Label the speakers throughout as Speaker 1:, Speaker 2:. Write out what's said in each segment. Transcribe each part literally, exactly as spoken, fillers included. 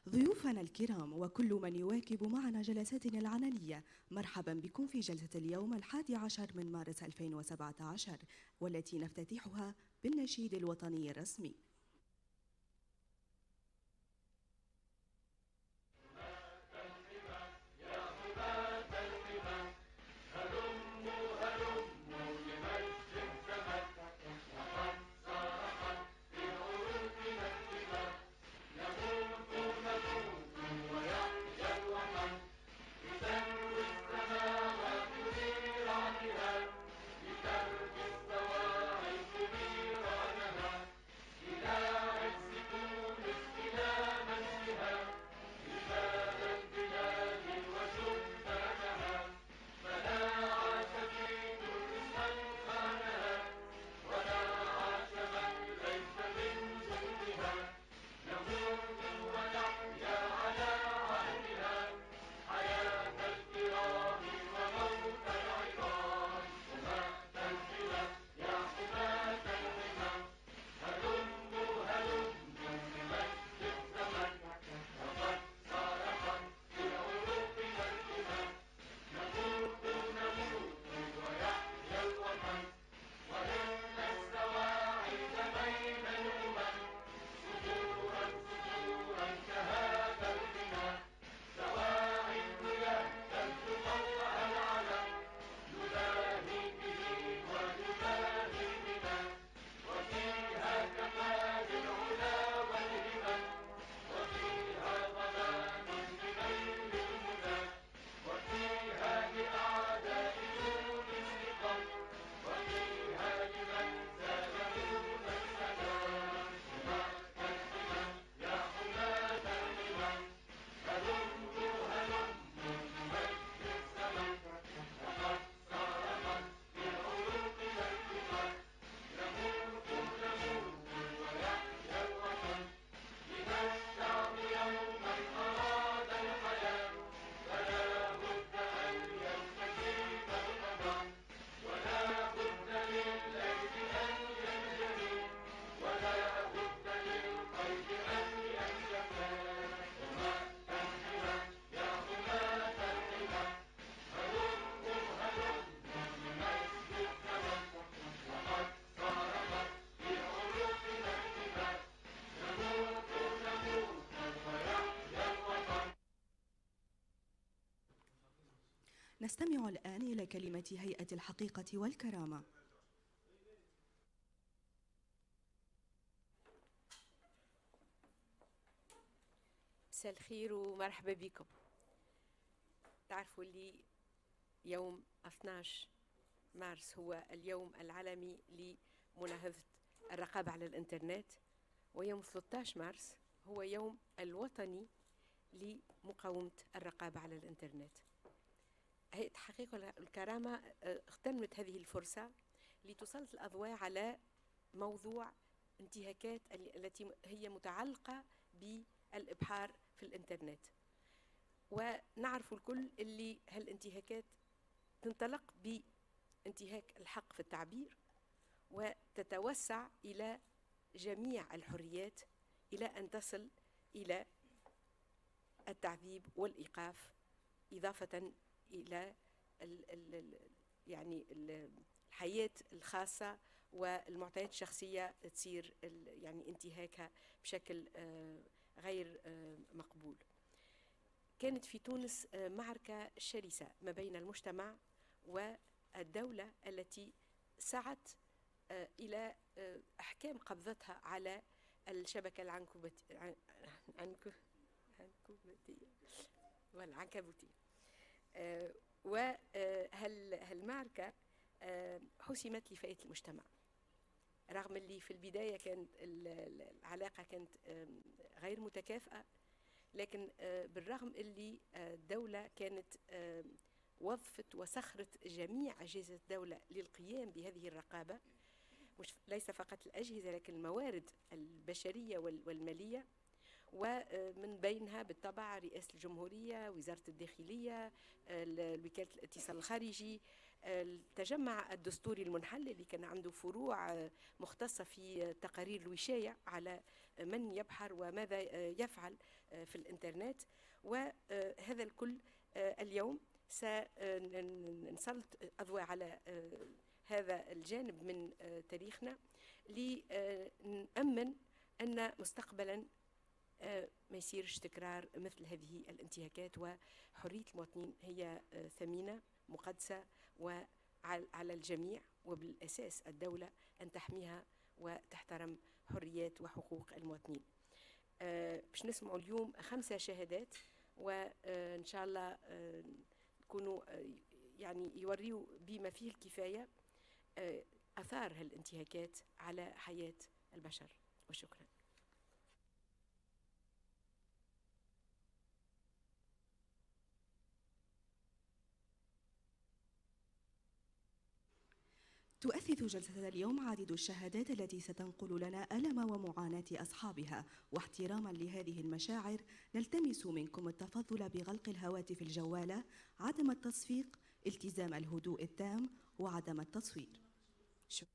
Speaker 1: ضيوفنا الكرام وكل من يواكب معنا جلساتنا العملية، مرحبا بكم في جلسة اليوم الحادي عشر من مارس ألفين وسبعة عشر، والتي نفتتحها بالنشيد الوطني الرسمي. نستمع الآن إلى كلمة هيئة الحقيقة والكرامة.
Speaker 2: مساء الخير ومرحبا بكم. تعرفوا اللي يوم اثني عشر مارس هو اليوم العالمي لمناهضة الرقابة على الإنترنت، ويوم ثلاثة عشر مارس هو يوم الوطني لمقاومة الرقابة على الإنترنت. هيئة الحقيقة والكرامة اغتنمت هذه الفرصة لتسلط الأضواء على موضوع انتهاكات التي هي متعلقة بالإبحار في الإنترنت. ونعرف الكل اللي هالانتهاكات تنطلق بانتهاك الحق في التعبير وتتوسع إلى جميع الحريات إلى أن تصل إلى التعذيب والإيقاف، إضافة إلى ال ال يعني الحياة الخاصة والمعطيات الشخصية تصير يعني انتهاكها بشكل غير مقبول. كانت في تونس معركة شرسة ما بين المجتمع والدولة التي سعت إلى أحكام قبضتها على الشبكة العنكبوتية والعنكبوتية. وهالمعركة حسمت لفائدة المجتمع، رغم اللي في البداية كانت العلاقة كانت غير متكافئة، لكن بالرغم اللي الدولة كانت وظفت وسخرت جميع أجهزة الدولة للقيام بهذه الرقابة، مش ليس فقط الأجهزة لكن الموارد البشرية والمالية، ومن بينها بالطبع رئاسة الجمهورية، وزارة الداخلية، وكالة الاتصال الخارجي، التجمع الدستوري المنحل اللي كان عنده فروع مختصة في تقارير الوشاية على من يبحر وماذا يفعل في الإنترنت. وهذا الكل اليوم سنسلط أضواء على هذا الجانب من تاريخنا لنأمن أن مستقبلا ما يصيرش تكرار مثل هذه الانتهاكات. وحرية المواطنين هي ثمينة مقدسة وعلى الجميع، وبالأساس الدولة أن تحميها وتحترم حريات وحقوق المواطنين. باش نسمعوا اليوم خمسة شهادات، وإن شاء الله يكونوا يعني يوريوا بما فيه الكفاية أثار هالانتهاكات على حياة البشر. وشكرا.
Speaker 1: تؤثث جلسة اليوم عديد الشهادات التي ستنقل لنا ألم ومعاناة أصحابها، واحتراما لهذه المشاعر نلتمس منكم التفضل بغلق الهواتف الجوالة، عدم التصفيق، التزام الهدوء التام، وعدم التصوير. شكرا.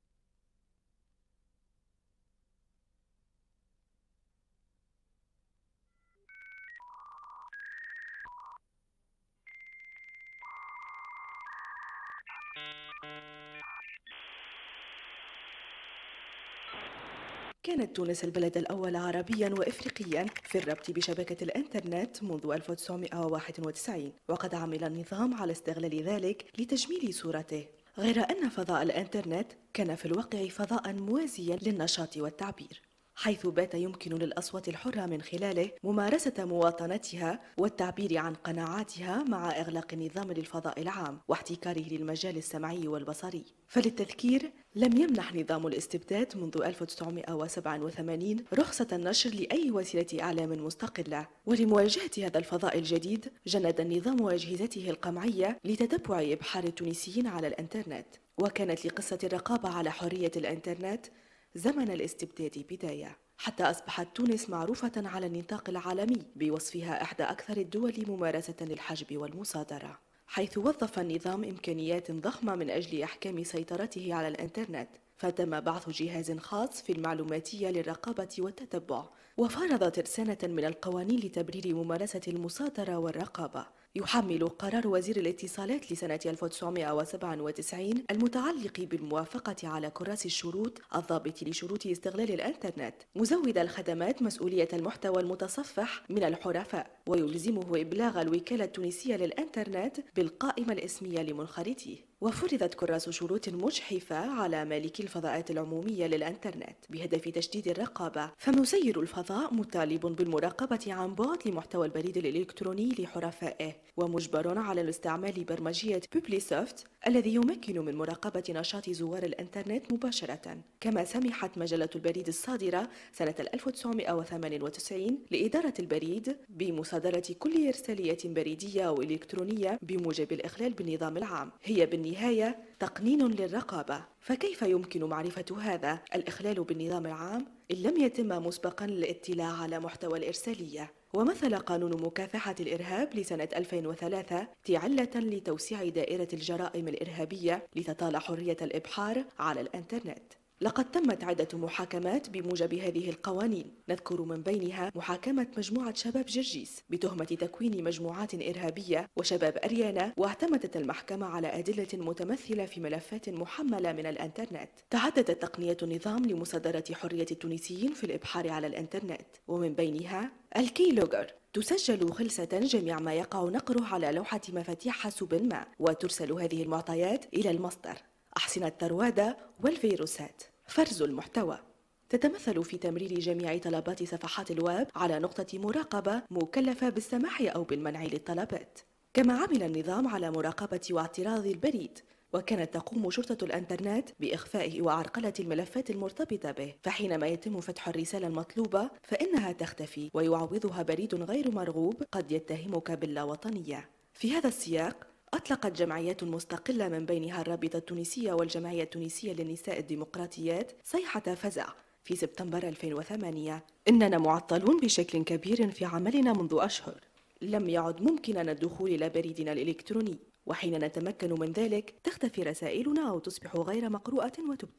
Speaker 1: كانت تونس البلد الأول عربياً وإفريقياً في الربط بشبكة الإنترنت منذ ألف وتسعمائة وواحد وتسعين، وقد عمل النظام على استغلال ذلك لتجميل صورته، غير أن فضاء الإنترنت كان في الواقع فضاء موازياً للنشاط والتعبير، حيث بات يمكن للأصوات الحرة من خلاله ممارسة مواطنتها والتعبير عن قناعاتها مع إغلاق النظام للفضاء العام واحتكاره للمجال السمعي والبصري. فللتذكير، لم يمنح نظام الاستبداد منذ ألف وتسعمائة وسبعة وثمانين رخصة النشر لأي وسيلة إعلام مستقلة، ولمواجهة هذا الفضاء الجديد جند النظام أجهزته القمعية لتتبع إبحار التونسيين على الإنترنت. وكانت لقصة الرقابة على حرية الإنترنت زمن الاستبداد بداية، حتى أصبحت تونس معروفة على النطاق العالمي بوصفها إحدى أكثر الدول ممارسة للحجب والمصادرة، حيث وظف النظام إمكانيات ضخمة من أجل إحكام سيطرته على الإنترنت، فتم بعث جهاز خاص في المعلوماتية للرقابة والتتبع، وفرض ترسانة من القوانين لتبرير ممارسة المصادرة والرقابة. يحمل قرار وزير الاتصالات لسنة ألف وتسعمائة وسبعة وتسعين المتعلق بالموافقة على كراس الشروط الضابط لشروط استغلال الإنترنت مزود الخدمات مسؤولية المحتوى المتصفح من الحرفاء، ويلزمه إبلاغ الوكالة التونسية للإنترنت بالقائمة الاسمية لمنخرطيه. وفرضت كراس شروط مجحفة على مالكي الفضاءات العمومية للإنترنت بهدف تشديد الرقابة، فمسير الفضاء مطالب بالمراقبة عن بعد لمحتوى البريد الإلكتروني لحرفائه، ومجبر على الاستعمال برمجية بوبليسوفت الذي يمكن من مراقبة نشاط زوار الإنترنت مباشرة. كما سمحت مجلة البريد الصادرة سنة ألف وتسعمائة وثمانية وتسعين لإدارة البريد بمصادرة كل إرسالية بريدية أو إلكترونية بموجب الإخلال بالنظام العام، هي بالنهاية تقنين للرقابة. فكيف يمكن معرفة هذا الإخلال بالنظام العام إن لم يتم مسبقا الاطلاع على محتوى الإرسالية؟ ومثل قانون مكافحة الإرهاب لسنة ألفين وثلاثة علة لتوسيع دائرة الجرائم الإرهابية لتطال حرية الإبحار على الإنترنت. لقد تمت عدة محاكمات بموجب هذه القوانين، نذكر من بينها محاكمة مجموعة شباب جرجيس بتهمة تكوين مجموعات إرهابية وشباب أريانا، واعتمدت المحكمة على أدلة متمثلة في ملفات محملة من الإنترنت. تعددت تقنية النظام لمصادرة حرية التونسيين في الإبحار على الإنترنت، ومن بينها الكي لوجر، تسجل خلسة جميع ما يقع نقره على لوحة مفاتيح حاسوب ما، وترسل هذه المعطيات إلى المصدر. أحصنة تروادة والفيروسات. فرز المحتوى تتمثل في تمرير جميع طلبات صفحات الويب على نقطة مراقبة مكلفة بالسماح أو بالمنع للطلبات. كما عمل النظام على مراقبة واعتراض البريد، وكانت تقوم شرطة الإنترنت بإخفاء وعرقلة الملفات المرتبطة به، فحينما يتم فتح الرسالة المطلوبة فإنها تختفي ويعوضها بريد غير مرغوب قد يتهمك باللاوطنية. في هذا السياق أطلقت جمعيات مستقلة من بينها الرابطة التونسية والجمعية التونسية للنساء الديمقراطيات صيحة فزع في سبتمبر ألفين وثمانية: إننا معطلون بشكل كبير في عملنا منذ أشهر، لم يعد ممكننا الدخول إلى بريدنا الإلكتروني، وحين نتمكن من ذلك تختفي رسائلنا أو تصبح غير مقروءة وتبتلع.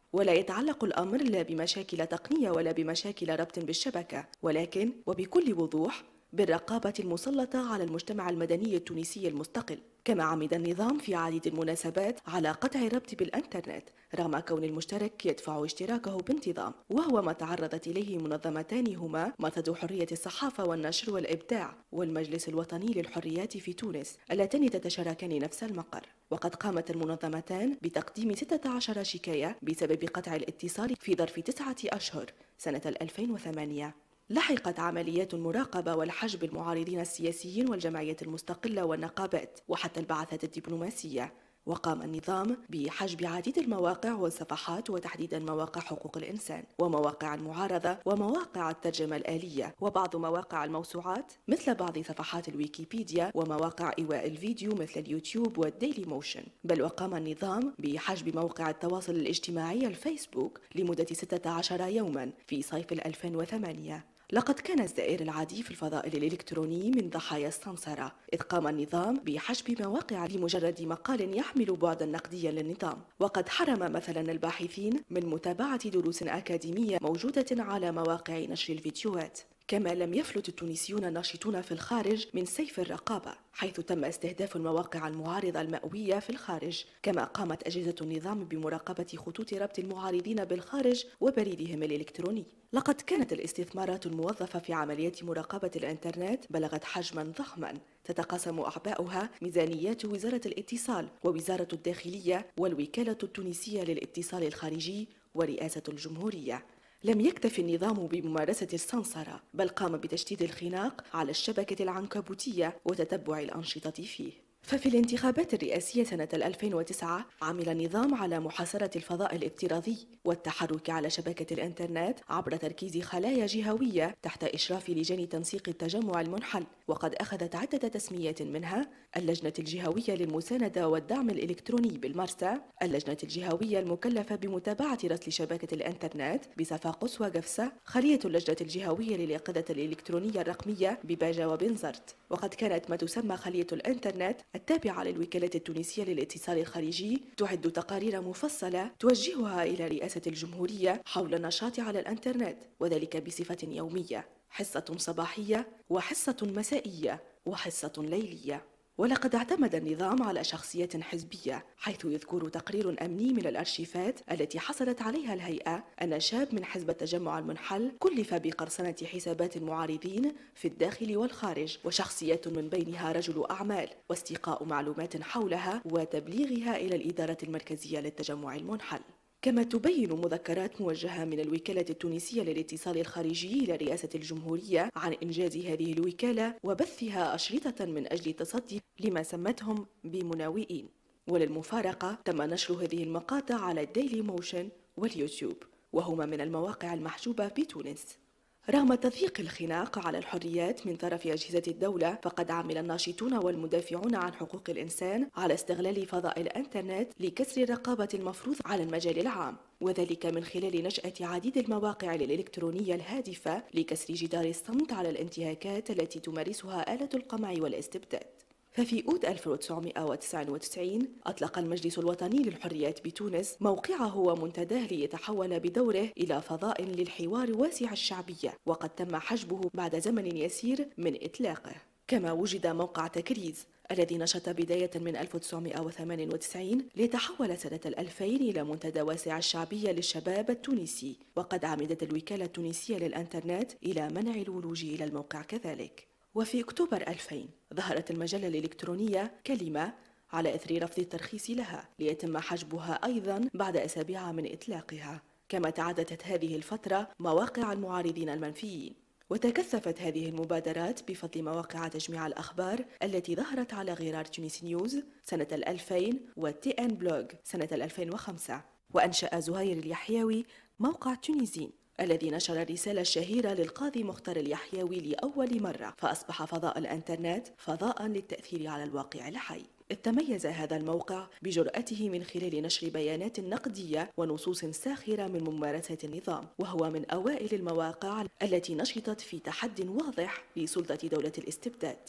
Speaker 1: ولا يتعلق الأمر لا بمشاكل تقنية ولا بمشاكل ربط بالشبكة، ولكن وبكل وضوح بالرقابة المسلطة على المجتمع المدني التونسي المستقل. كما عمد النظام في عديد المناسبات على قطع الربط بالإنترنت رغم كون المشترك يدفع اشتراكه بانتظام، وهو ما تعرضت إليه منظمتان هما مرصد حرية الصحافة والنشر والإبداع والمجلس الوطني للحريات في تونس، اللتان تتشاركان نفس المقر. وقد قامت المنظمتان بتقديم ستة عشر شكاية بسبب قطع الاتصال في ظرف تسعة أشهر سنة ألفين وثمانية. لحقت عمليات المراقبة والحجب المعارضين السياسيين والجمعيات المستقلة والنقابات وحتى البعثات الدبلوماسية. وقام النظام بحجب عديد المواقع والصفحات وتحديدا مواقع حقوق الإنسان ومواقع المعارضة ومواقع الترجمة الآلية وبعض مواقع الموسوعات مثل بعض صفحات الويكيبيديا ومواقع إيواء الفيديو مثل اليوتيوب والديلي موشن. بل وقام النظام بحجب موقع التواصل الاجتماعي الفيسبوك لمدة ستة عشر يوما في صيف ألفين وثمانية. لقد كان الزائر العادي في الفضاء الإلكتروني من ضحايا السمسرة، إذ قام النظام بحجب مواقع لمجرد مقال يحمل بعدا نقديا للنظام، وقد حرم مثلا الباحثين من متابعة دروس أكاديمية موجودة على مواقع نشر الفيديوهات. كما لم يفلت التونسيون الناشطون في الخارج من سيف الرقابة، حيث تم استهداف المواقع المعارضة المأوية في الخارج. كما قامت أجهزة النظام بمراقبة خطوط ربط المعارضين بالخارج وبريدهم الإلكتروني. لقد كانت الاستثمارات الموظفة في عمليات مراقبة الإنترنت بلغت حجما ضخما تتقاسم أعباؤها ميزانيات وزارة الاتصال ووزارة الداخلية والوكالة التونسية للاتصال الخارجي ورئاسة الجمهورية. لم يكتف النظام بممارسة السمسرة، بل قام بتشديد الخناق على الشبكة العنكبوتية وتتبع الأنشطة فيه. ففي الانتخابات الرئاسية سنة ألفين وتسعة عمل النظام على محاصرة الفضاء الافتراضي والتحرك على شبكة الإنترنت عبر تركيز خلايا جهوية تحت إشراف لجان تنسيق التجمع المنحل، وقد أخذت عدة تسميات منها اللجنة الجهوية للمساندة والدعم الإلكتروني بالمرسى، اللجنة الجهوية المكلفة بمتابعة رسل شبكة الإنترنت بصفاقس وقفصة، خلية اللجنة الجهوية لليقظة الإلكترونية الرقمية بباجة وبنزرت. وقد كانت ما تسمى خلية الإنترنت التابعة للوكالة التونسية للاتصال الخارجي تعد تقارير مفصلة توجهها إلى رئاسة الجمهورية حول النشاط على الإنترنت، وذلك بصفة يومية، حصة صباحية وحصة مسائية وحصة ليلية. ولقد اعتمد النظام على شخصية حزبية، حيث يذكر تقرير أمني من الأرشيفات التي حصلت عليها الهيئة أن شاب من حزب التجمع المنحل كلف بقرصنة حسابات المعارضين في الداخل والخارج، وشخصيات من بينها رجل أعمال، واستيقاء معلومات حولها وتبليغها إلى الإدارة المركزية للتجمع المنحل. كما تبين مذكرات موجهة من الوكالة التونسية للاتصال الخارجي إلى رئاسة الجمهورية عن إنجاز هذه الوكالة وبثها أشرطة من أجل التصدي لما سمتهم بمناوئين. وللمفارقة تم نشر هذه المقاطع على الديلي موشن واليوتيوب، وهما من المواقع المحجوبة بتونس. رغم تضييق الخناق على الحريات من طرف أجهزة الدولة، فقد عمل الناشطون والمدافعون عن حقوق الإنسان على استغلال فضاء الإنترنت لكسر الرقابة المفروض على المجال العام، وذلك من خلال نشأة عديد المواقع الإلكترونية الهادفة لكسر جدار الصمت على الانتهاكات التي تمارسها آلة القمع والاستبداد. ففي أوت ألف وتسعمائة وتسعة وتسعين أطلق المجلس الوطني للحريات بتونس موقعه ومنتداه ليتحول بدوره إلى فضاء للحوار واسع الشعبية، وقد تم حجبه بعد زمن يسير من إطلاقه. كما وجد موقع تكريز الذي نشط بداية من ألف وتسعمائة وثمانية وتسعين ليتحول سنة الألفين إلى منتدى واسع الشعبية للشباب التونسي، وقد عمدت الوكالة التونسية للإنترنت إلى منع الولوج إلى الموقع كذلك. وفي أكتوبر ألفين ظهرت المجلة الإلكترونية كلمة على إثر رفض الترخيص لها، ليتم حجبها أيضا بعد أسابيع من إطلاقها. كما تعددت هذه الفترة مواقع المعارضين المنفيين، وتكثفت هذه المبادرات بفضل مواقع تجميع الأخبار التي ظهرت على غرار تونس نيوز سنة الألفين وتي إن بلوغ سنة الألفين وخمسة. وأنشأ زهير اليحيوي موقع تونيزين الذي نشر الرسالة الشهيرة للقاضي مختار اليحيوي لأول مرة، فأصبح فضاء الإنترنت فضاء للتأثير على الواقع الحي. إذ تميز هذا الموقع بجرأته من خلال نشر بيانات نقدية ونصوص ساخرة من ممارسة النظام، وهو من أوائل المواقع التي نشطت في تحد واضح لسلطة دولة الاستبداد.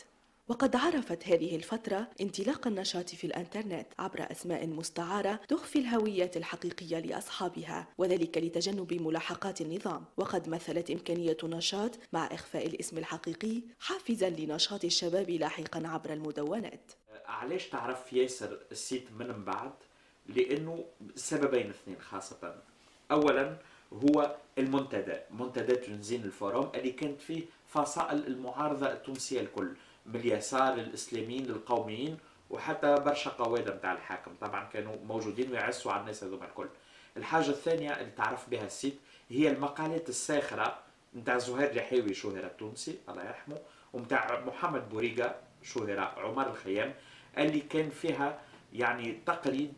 Speaker 1: وقد عرفت هذه الفترة انطلاق النشاط في الإنترنت عبر أسماء مستعارة تخفي الهويات الحقيقية لأصحابها، وذلك لتجنب ملاحقات النظام. وقد مثلت إمكانية النشاط مع إخفاء الاسم الحقيقي حافزا لنشاط الشباب لاحقا عبر المدونات.
Speaker 3: علاش تعرف ياسر السيت من بعد؟ لأنه سببين اثنين خاصة. أولا هو المنتدى، منتدى تنزين الفوروم اللي كانت فيه فصائل المعارضة التونسية الكل، من اليسار للإسلاميين للقوميين وحتى برشا قوادة متاع الحاكم طبعا كانوا موجودين ويعسوا على الناس هذوما الكل. الحاجة الثانية اللي تعرف بها السيت هي المقالات الساخرة متاع زهير رحاوي شهرة التونسي الله يرحمه، ومتاع محمد بوريقة شهرة عمر الخيام، اللي كان فيها يعني تقليد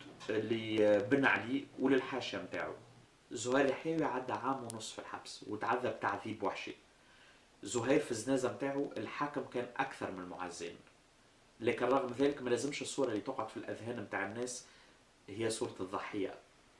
Speaker 3: لبن علي وللحاشية متاعه. زهير رحاوي عدى عام ونص في الحبس وتعذب تعذيب وحشي. زهير في الزنازة متاعه الحاكم كان أكثر من المعزين، لكن رغم ذلك ما لازمش الصورة اللي تقعد في الأذهان متاع الناس هي صورة الضحية.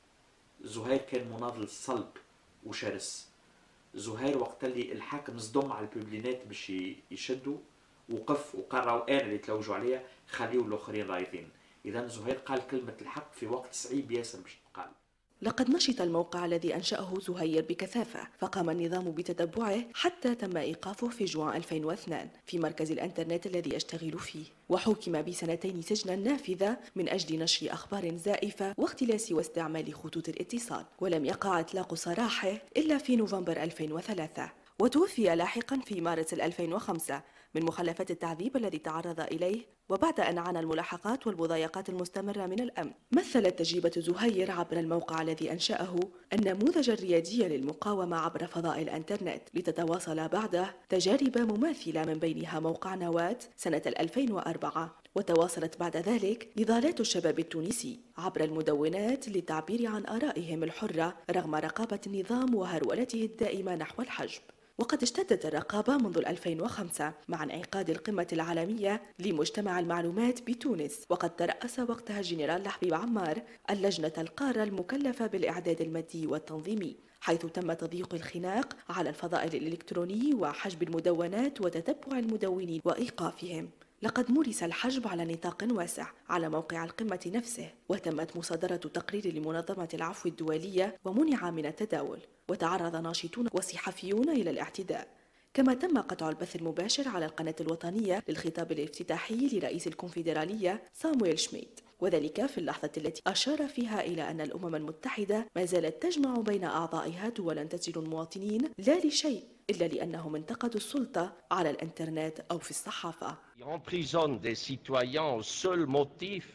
Speaker 3: زهير كان مناضل صلب وشرس. زهير وقت اللي الحاكم صدم على الببلينات باش يشدوا وقف وقرروا انا اللي تلوجوا عليا خليوا الاخرين رايضين. اذا زهير قال كلمه الحق في وقت صعيب ياسر باش تقال.
Speaker 1: لقد نشط الموقع الذي أنشأه زهير بكثافة، فقام النظام بتتبعه حتى تم إيقافه في جوان ألفين واثنين في مركز الإنترنت الذي يشتغل فيه، وحكم بسنتين سجنا نافذة من أجل نشر أخبار زائفة واختلاس واستعمال خطوط الاتصال، ولم يقع إطلاق سراحه إلا في نوفمبر ألفين وثلاثة. وتوفي لاحقا في مارس ألفين وخمسة من مخلفات التعذيب الذي تعرض إليه، وبعد أن عانى الملاحقات والمضايقات المستمرة من الأمن. مثلت تجربة زهير عبر الموقع الذي أنشأه النموذج الريادي للمقاومة عبر فضاء الإنترنت، لتتواصل بعده تجارب مماثلة من بينها موقع نواة سنة ألفين وأربعة، وتواصلت بعد ذلك نضالات الشباب التونسي عبر المدونات للتعبير عن آرائهم الحرة رغم رقابة النظام وهرولته الدائمة نحو الحجب. وقد اشتدت الرقابة منذ ألفين وخمسة مع انعقاد القمة العالمية لمجتمع المعلومات بتونس، وقد ترأس وقتها الجنرال لحبيب عمار اللجنة القارة المكلفة بالإعداد المادي والتنظيمي، حيث تم تضييق الخناق على الفضاء الإلكتروني وحجب المدونات وتتبع المدونين وإيقافهم. لقد مورس الحجب على نطاق واسع على موقع القمة نفسه، وتمت مصادرة تقرير لمنظمة العفو الدولية ومنع من التداول، وتعرض ناشطون وصحفيون إلى الاعتداء. كما تم قطع البث المباشر على القناة الوطنية للخطاب الافتتاحي لرئيس الكونفدرالية سامويل شميد، وذلك في اللحظة التي أشار فيها إلى أن الأمم المتحدة ما زالت تجمع بين أعضائها دولا تسجن المواطنين لا لشيء إلا لأنهم انتقدوا السلطة على الإنترنت أو في الصحافة.
Speaker 4: Ils emprisonnent des citoyens au seul motif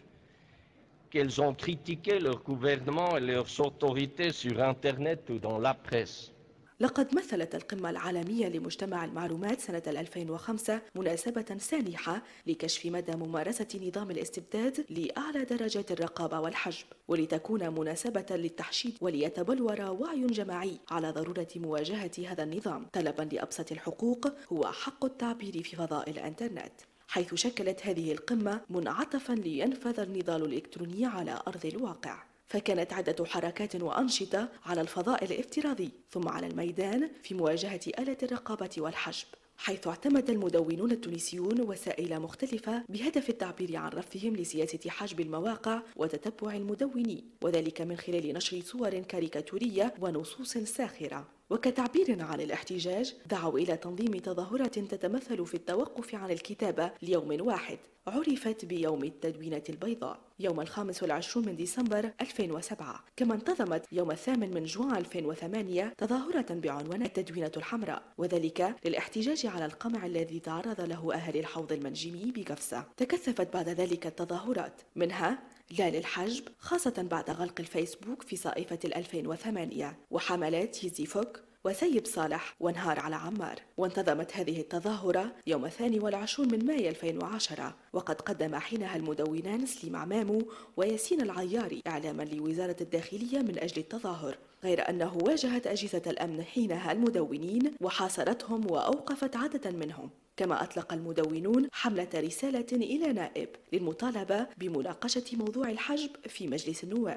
Speaker 4: qu'ils ont critiqué leur gouvernement et leurs autorités sur Internet ou dans la presse.
Speaker 1: لقد مثلت القمة العالمية لمجتمع المعلومات سنة ألفين وخمسة مناسبة سانحة لكشف مدى ممارسة نظام الاستبداد لأعلى درجات الرقابة والحجب، ولتكون مناسبة للتحشيد وليتبلور وعي جماعي على ضرورة مواجهة هذا النظام طلبا لأبسط الحقوق هو حق التعبير في فضاء الإنترنت، حيث شكلت هذه القمة منعطفا لينفذ النضال الإلكتروني على أرض الواقع. فكانت عدة حركات وأنشطة على الفضاء الافتراضي ثم على الميدان في مواجهة آلة الرقابة والحجب، حيث اعتمد المدونون التونسيون وسائل مختلفة بهدف التعبير عن رفضهم لسياسة حجب المواقع وتتبع المدونين، وذلك من خلال نشر صور كاريكاتورية ونصوص ساخرة. وكتعبير عن الاحتجاج دعوا إلى تنظيم تظاهرات تتمثل في التوقف عن الكتابة ليوم واحد عرفت بيوم التدوينة البيضاء يوم الخامس والعشرون من ديسمبر ألفين وسبعة. كما انتظمت يوم الثامن من جوان ألفين وثمانية تظاهرة بعنوان التدوينة الحمراء، وذلك للاحتجاج على القمع الذي تعرض له أهالي الحوض المنجمي بقفصة. تكثفت بعد ذلك التظاهرات، منها لا للحجب، خاصة بعد غلق الفيسبوك في صائفة ألفين وثمانية، وحملات يزي فوك وسيب صالح وانهار على عمار. وانتظمت هذه التظاهرة يوم الثاني والعشرون من مايو ألفين وعشرة، وقد قدم حينها المدونان سليم عمامو وياسين العياري إعلاما لوزارة الداخلية من أجل التظاهر، غير أنه واجهت أجهزة الأمن حينها المدونين وحاصرتهم وأوقفت عددا منهم. كما أطلق المدونون حملة رسالة إلى نائب للمطالبة بمناقشة موضوع الحجب في مجلس النواب.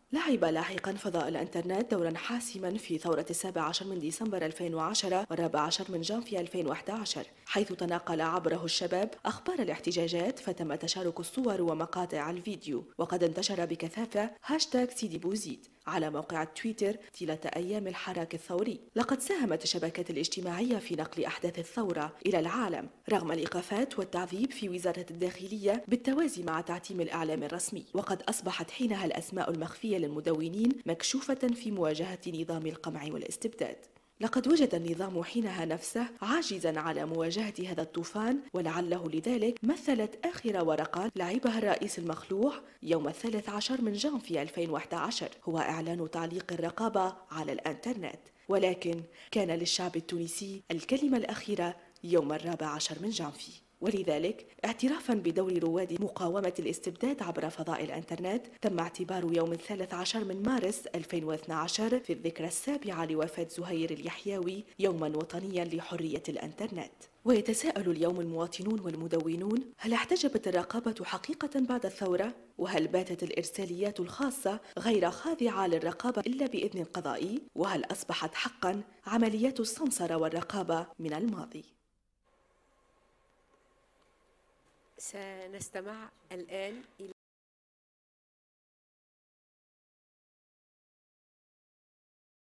Speaker 1: لعب لاحقا فضاء الانترنت دورا حاسما في ثورة السابع عشر من ديسمبر ألفين وعشرة والرابع عشر من جانفي ألفين وأحد عشر، حيث تناقل عبره الشباب أخبار الاحتجاجات، فتم تشارك الصور ومقاطع الفيديو، وقد انتشر بكثافة هاشتاغ سيدي بوزيد على موقع تويتر طيلة أيام الحراك الثوري. لقد ساهمت الشبكات الاجتماعية في نقل أحداث الثورة إلى العالم رغم الإيقافات والتعذيب في وزارة الداخلية بالتوازي مع تعتيم الإعلام الرسمي، وقد أصبحت حينها الأسماء المخفية للمدونين مكشوفة في مواجهة نظام القمع والاستبداد. لقد وجد النظام حينها نفسه عاجزا على مواجهة هذا الطوفان، ولعله لذلك مثلت آخر ورقة لعبها الرئيس المخلوع يوم الثالث عشر من جانفي ألفين وأحد عشر هو إعلان تعليق الرقابة على الإنترنت، ولكن كان للشعب التونسي الكلمة الأخيرة يوم الرابع عشر من جانفي. ولذلك اعترافا بدور رواد مقاومة الاستبداد عبر فضاء الانترنت، تم اعتبار يوم الثالث عشر من مارس ألفين واثني عشر في الذكرى السابعة لوفاة زهير اليحيوي يوما وطنيا لحرية الانترنت. ويتساءل اليوم المواطنون والمدونون: هل احتجبت الرقابة حقيقة بعد الثورة؟ وهل باتت الإرساليات الخاصة غير خاضعة للرقابة إلا بإذن قضائي؟ وهل أصبحت حقا عمليات السمسرة والرقابة من الماضي؟
Speaker 2: سنستمع الآن إلى